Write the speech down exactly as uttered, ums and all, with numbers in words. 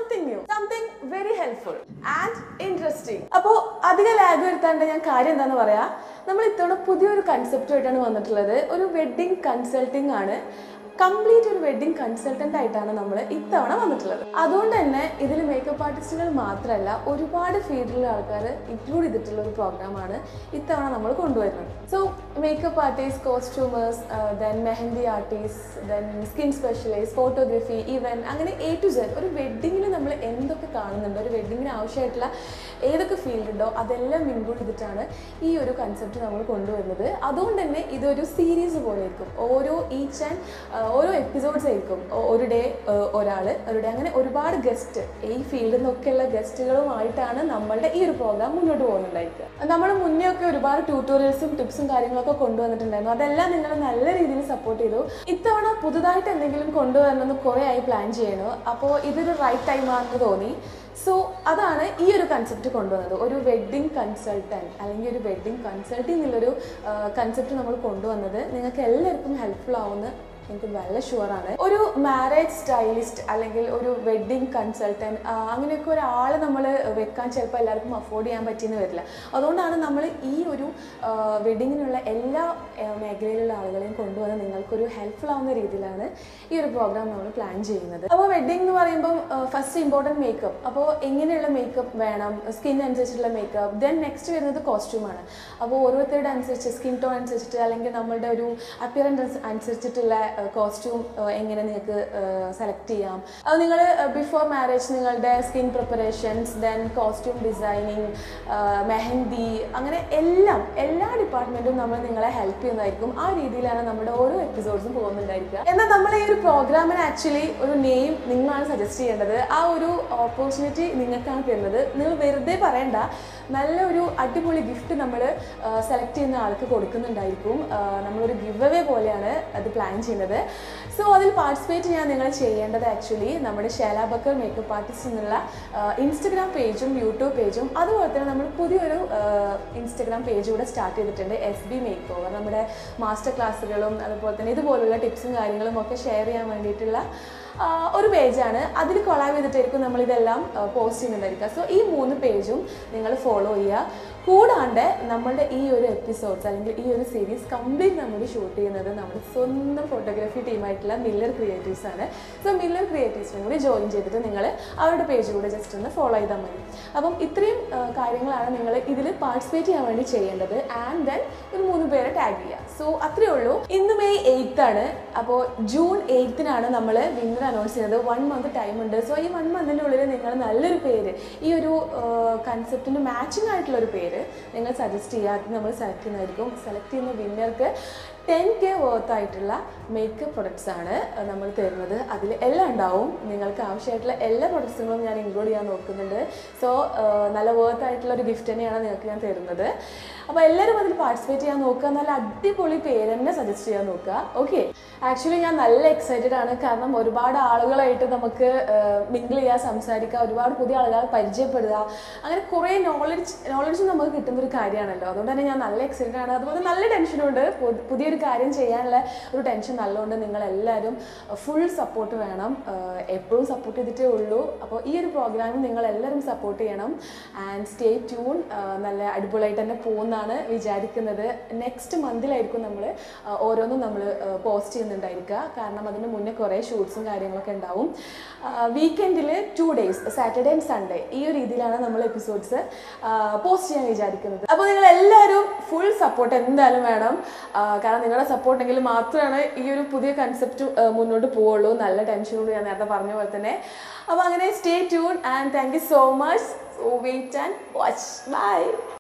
something new, something very helpful and interesting. അപ്പോൾ അധികം lag വരുത്താണ്ട് ഞാൻ കാര്യം എന്താണെന്ന് പറയാം. നമ്മൾ ഇത്തവണ പുതിയൊരു കൺസെപ്റ്റുമായിട്ടാണ് വന്നിട്ടുള്ളത്. ഒരു വെഡ്ഡിംഗ് കൺസൾട്ടിംഗ് ആണ്. കംപ്ലീറ്റ് ഒരു വെഡ്ഡിംഗ് കൺസൾട്ടൻ്റ് ആയിട്ടാണ് നമ്മൾ ഇത്തവണ വന്നിട്ടുള്ളത്. അതുകൊണ്ട് തന്നെ ഇതിൽ മേക്കപ്പ് ആർട്ടിസ്റ്റുകൾ മാത്രമല്ല ഒരുപാട് ഫീൽഡിലുള്ള ആൾക്കാർ ഇൻക്ലൂഡ് ചെയ്തിട്ടുള്ള ഒരു പ്രോഗ്രാമാണ് ഇത്തവണ നമ്മൾ കൊണ്ടുവരുന്നത്. So makeup artist, costumers, then mehndi artist, then skin specialist, photography, even അങ്ങനെ എ ടു സെഡ് ഒരു വെഡ്ഡിങ്ങിൽ നമ്മൾ എന്തൊക്കെ കാണുന്നുണ്ടോ, ഒരു വെഡ്ഡിങ്ങിന് ആവശ്യമായിട്ടുള്ള ഏതൊക്കെ ഫീൽഡ് ഉണ്ടോ അതെല്ലാം ഇൻക്ലൂഡ് ചെയ്തിട്ടാണ് ഈ ഒരു കൺസെപ്റ്റ് നമ്മൾ കൊണ്ടുവരുന്നത്. അതുകൊണ്ട് തന്നെ ഇതൊരു സീരീസ് പോലെ ആയിരിക്കും. ഓരോ ഈച്ച് ആൻഡ് ഓരോ എപ്പിസോഡ്സ് ആയിരിക്കും. ഒരു ഡേ ഒരാൾ, ഒരു ഡേ അങ്ങനെ ഒരുപാട് ഗസ്റ്റ്, ഈ ഫീൽഡിൽ നിന്നൊക്കെയുള്ള ഗസ്റ്റുകളുമായിട്ടാണ് നമ്മളുടെ ഈ ഒരു പ്രോഗ്രാം മുന്നോട്ട് പോകുന്നുണ്ടായിരിക്കുക. നമ്മൾ മുന്നേ ഒക്കെ ഒരുപാട് ട്യൂട്ടോറിയൽസും ടിപ്സും കാര്യങ്ങളൊക്കെ കൊണ്ടുവന്നിട്ടുണ്ടായിരുന്നു. അതെല്ലാം നിങ്ങൾ നല്ല രീതിയിൽ സപ്പോർട്ട് ചെയ്തു. ഇത്തവണ പുതുതായിട്ട് എന്തെങ്കിലും കൊണ്ടുവരണമെന്ന് കുറേ ആയി പ്ലാൻ ചെയ്യണു. അപ്പോൾ ഇതൊരു റൈറ്റ് ടൈമാണെന്ന് തോന്നി. സോ അതാണ് ഈ ഒരു കൺസെപ്റ്റ് കൊണ്ടുവന്നത്. ഒരു വെഡ്ഡിംഗ് കൺസൾട്ടൻറ്റ് അല്ലെങ്കിൽ ഒരു വെഡ്ഡിംഗ് കൺസൾട്ടിംഗ് എന്നുള്ളൊരു കൺസെപ്റ്റ് നമ്മൾ കൊണ്ടുവന്നത് നിങ്ങൾക്ക് എല്ലാവർക്കും ഹെൽപ്ഫുൾ ആവുമെന്ന് എനിക്ക് വളരെ ഷുവറാണ്. ഒരു മാരേജ് സ്റ്റൈലിസ്റ്റ് അല്ലെങ്കിൽ ഒരു വെഡ്ഡിംഗ് കൺസൾട്ടൻറ്റ് അങ്ങനെയൊക്കെ ഒരാൾ നമ്മൾ വെക്കാൻ ചിലപ്പോൾ എല്ലാവർക്കും അഫോർഡ് ചെയ്യാൻ പറ്റിയെന്ന് വരില്ല. അതുകൊണ്ടാണ് നമ്മൾ ഈ ഒരു വെഡ്ഡിങ്ങിനുള്ള എല്ലാ മേഖലയിലുള്ള ആളുകളെയും കൊണ്ടുവന്ന് നിങ്ങൾക്കൊരു ഹെൽപ്ഫുൾ ആവുന്ന രീതിയിലാണ് ഈ ഒരു പ്രോഗ്രാം നമ്മൾ പ്ലാൻ ചെയ്യുന്നത്. അപ്പോൾ വെഡ്ഡിംഗ് എന്ന് പറയുമ്പം ഫസ്റ്റ് ഇമ്പോർട്ടൻറ്റ് മേക്കപ്പ്. അപ്പോൾ എങ്ങനെയുള്ള മേക്കപ്പ് വേണം, സ്കിൻ അനുസരിച്ചിട്ടുള്ള മേക്കപ്പ്. ദെൻ നെക്സ്റ്റ് വരുന്നത് കോസ്റ്റ്യൂമാണ്. അപ്പോൾ ഓരോരുത്തരുടെ അനുസരിച്ച് സ്കിൻ ടോൺ അനുസരിച്ചിട്ട് അല്ലെങ്കിൽ നമ്മളുടെ ഒരു അപ്പിയറൻസ് അനുസരിച്ചിട്ടുള്ള കോസ്റ്റ്യൂം എങ്ങനെ നിങ്ങൾക്ക് സെലക്ട് ചെയ്യാം. അത് നിങ്ങൾ ബിഫോർ മാരേജ് നിങ്ങളുടെ skin preparations, then costume designing, mehndi, അങ്ങനെ എല്ലാം എല്ലാ ഡിപ്പാർട്ട്മെൻറ്റും നമ്മൾ നിങ്ങളെ ഹെൽപ്പ് ചെയ്യുന്നതായിരിക്കും. ആ രീതിയിലാണ് നമ്മുടെ ഓരോ എപ്പിസോഡ്സും പോകുന്നുണ്ടായിരിക്കുക. എന്നാൽ നമ്മൾ ഈ ഒരു പ്രോഗ്രാമിന് ആക്ച്വലി ഒരു നെയിം നിങ്ങളാണ് സജസ്റ്റ് ചെയ്യേണ്ടത്. ആ ഒരു ഓപ്പർച്യൂണിറ്റി നിങ്ങൾക്കാണ് തരുന്നത്. നിങ്ങൾ വെറുതെ പറയണ്ട, നല്ലൊരു അടിപൊളി ഗിഫ്റ്റ് നമ്മൾ സെലക്ട് ചെയ്യുന്ന ആൾക്ക് കൊടുക്കുന്നുണ്ടായിരിക്കും. നമ്മളൊരു ഗിവ് അവേ പോലെയാണ് അത് പ്ലാൻ ചെയ്യുന്നത്. സോ അതിൽ പാർട്ടിസിപ്പേറ്റ് ചെയ്യാൻ നിങ്ങൾ ചെയ്യേണ്ടത് ആക്ച്വലി നമ്മുടെ ഷഹ്ലാബക്കർ മേക്കപ്പ് ആർട്ടിസ്റ്റ് എന്നുള്ള ഇൻസ്റ്റഗ്രാം പേജും യൂട്യൂബ് പേജും അതുപോലെ തന്നെ നമ്മൾ പുതിയൊരു ഇൻസ്റ്റഗ്രാം പേജ് കൂടെ സ്റ്റാർട്ട് ചെയ്തിട്ടുണ്ട്, എസ് ബി മേക്ക് ഓവർ. നമ്മുടെ മാസ്റ്റർ ക്ലാസ്സുകളും അതുപോലെ തന്നെ ഇതുപോലുള്ള ടിപ്സും കാര്യങ്ങളും ഒക്കെ ഷെയർ ചെയ്യാൻ വേണ്ടിയിട്ടുള്ള ഒരു പേജാണ്. അതിൽ കൊളാബ് ചെയ്തിട്ടായിരിക്കും നമ്മളിതെല്ലാം പോസ്റ്റ് ചെയ്യുന്നുണ്ടായിരിക്കുക. സോ ഈ മൂന്ന് പേജും നിങ്ങൾ ഫോളോ ചെയ്യുക. കൂടാണ്ട് നമ്മളുടെ ഈ ഒരു എപ്പിസോഡ്സ് അല്ലെങ്കിൽ ഈ ഒരു സീരീസ് കംപ്ലീറ്റ് നമ്മൾ ഷൂട്ട് ചെയ്യുന്നത് നമ്മുടെ സ്വന്തം ഫോട്ടോഗ്രാഫി ടീമായിട്ടുള്ള മില്ലർ ക്രിയേറ്റീവ്സ് ആണ്. സോ മില്ലർ ക്രിയേറ്റീവ്സിനും കൂടി ജോയിൻ ചെയ്തിട്ട് നിങ്ങൾ അവരുടെ പേജിലൂടെ ജസ്റ്റ് ഒന്ന് ഫോളോ ചെയ്താൽ മതി. അപ്പം ഇത്രയും കാര്യങ്ങളാണ് നിങ്ങൾ ഇതിൽ പാർട്ടിസിപ്പേറ്റ് ചെയ്യാൻ വേണ്ടി ചെയ്യേണ്ടത്. ആൻഡ് ദെൻ ഒരു മൂന്ന് പേരെ ടാഗ് ചെയ്യുക. സോ അത്രയേ ഉള്ളൂ. ഇന്ന് മെയ് എയ്ത്ത് ആണ്. അപ്പോൾ ജൂൺ എയ്ത്തിനാണ് നമ്മൾ വിന്നർ അനൗൺസ് ചെയ്യുന്നത്. വൺ മന്ത് ടൈം ഉണ്ട്. സോ ഈ വൺ മന്തിൻ്റെ ഉള്ളിൽ നിങ്ങൾ നല്ലൊരു പേര്, ഈ ഒരു കൺസെപ്റ്റിന് മാച്ചിങ് ആയിട്ടുള്ള ഒരു പേര് നിങ്ങൾ സജസ്റ്റ് ചെയ്യുക. നമ്മൾ സെലക്ട് ചെയ്യുന്നതായിരിക്കും. സെലക്ട് ചെയ്യുന്ന വിന്നർക്ക് ടെൻ കെ വർത്ത് ആയിട്ടുള്ള മേക്കപ്പ് പ്രൊഡക്ട്സ് ആണ് നമ്മൾ തരുന്നത്. അതിൽ എല്ലാം ഉണ്ടാവും. നിങ്ങൾക്ക് ആവശ്യമായിട്ടുള്ള എല്ലാ പ്രൊഡക്ട്സുകളും ഞാൻ ഇൻക്ലൂഡ് ചെയ്യാൻ നോക്കുന്നുണ്ട്. സോ നല്ല വർത്ത് ആയിട്ടുള്ള ഒരു ഗിഫ്റ്റ് തന്നെയാണ് നിങ്ങൾക്ക് ഞാൻ തരുന്നത്. അപ്പോൾ എല്ലാവരും അതിൽ പാർട്ടിസിപ്പേറ്റ് ചെയ്യാൻ നോക്കുക. നല്ല അടിപൊളി പേര് തന്നെ സജസ്റ്റ് ചെയ്യാൻ നോക്കുക. ഓക്കെ, ആക്ച്വലി ഞാൻ നല്ല എക്സൈറ്റഡ് ആണ്. കാരണം ഒരുപാട് ആളുകളായിട്ട് നമുക്ക് മിങ്കിൾ ചെയ്യാൻ, സംസാരിക്കുക, ഒരുപാട് പുതിയ ആളുകളെ പരിചയപ്പെടുക, അങ്ങനെ കുറേ നോളജ് നോളജ് നമുക്ക് കിട്ടുന്ന ഒരു കാര്യമാണല്ലോ. അതുകൊണ്ട് തന്നെ ഞാൻ നല്ല എക്സൈറ്റഡ് ആണ്. അതുപോലെ നല്ല ടെൻഷനുണ്ട്. പുതിയൊരു കാര്യം ചെയ്യാനുള്ള ഒരു ടെൻഷൻ നല്ലതുകൊണ്ട് നിങ്ങളെല്ലാവരും ഫുൾ സപ്പോർട്ട് വേണം. എപ്പോഴും സപ്പോർട്ട് ചെയ്തിട്ടേ ഉള്ളൂ. അപ്പോൾ ഈ ഒരു പ്രോഗ്രാമിൽ നിങ്ങളെല്ലാവരും സപ്പോർട്ട് ചെയ്യണം. And stay tune. നല്ല അടിപൊളിയായിട്ട് തന്നെ പോകുന്നതാണ് വിചാരിക്കുന്നത്. നെക്സ്റ്റ് മന്തിലായിരിക്കും നമ്മൾ ഓരോന്നും നമ്മൾ പോസ്റ്റ് ചെയ്യുന്നുണ്ടായിരിക്കുക. കാരണം അതിന് മുന്നേ കുറേ ഷൂട്ട്സും കാര്യങ്ങളൊക്കെ ഉണ്ടാവും. വീക്കെൻഡിൽ two days, Saturday and Sunday, ഈ ഒരു രീതിയിലാണ് നമ്മൾ എപ്പിസോഡ്സ് പോസ്റ്റ് ചെയ്യാൻ വിചാരിക്കുന്നത്. അപ്പോൾ നിങ്ങളെല്ലാവരും ഫുൾ സപ്പോർട്ട് എന്തായാലും വേണം. കാരണം നിങ്ങളുടെ സപ്പോർട്ട് ഉണ്ടെങ്കിൽ മാത്രമാണ് ഈ ഒരു പുതിയ കൺസെപ്റ്റ് മുന്നോട്ട് പോവുള്ളൂ. നല്ല ടെൻഷനോട് ഞാൻ നേരത്തെ പറഞ്ഞ പോലെ തന്നെ. അപ്പോൾ അങ്ങനെ stay tune and thank you so much. So wait and watch. By.